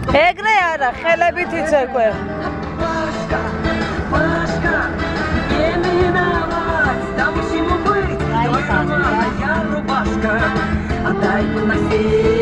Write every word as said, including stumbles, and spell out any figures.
ეგრე არა, ხელებით იცეკვე. Отдай бы на север.